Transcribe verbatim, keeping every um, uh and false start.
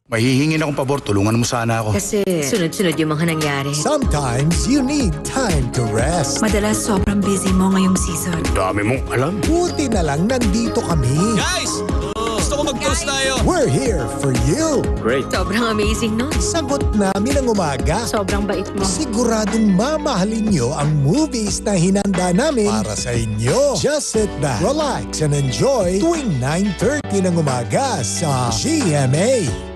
Mahihingin akong pabor, tulungan mo sana ako. Kasi sunod-sunod yung mga nangyari. Sometimes you need time to rest. Madalas sobrang busy mo ngayong season. Dami mong alam. Buti na lang nandito kami. Guys! Gusto ko mag-toast tayo. We're here for you. Great. Sobrang amazing nun. Sagot namin ang umaga. Sobrang bait mo. Siguradong mamahalin nyo ang movies na hinanda namin para sa inyo. Just sit back, relax, and enjoy tuwing nine thirty ng umaga sa G M A.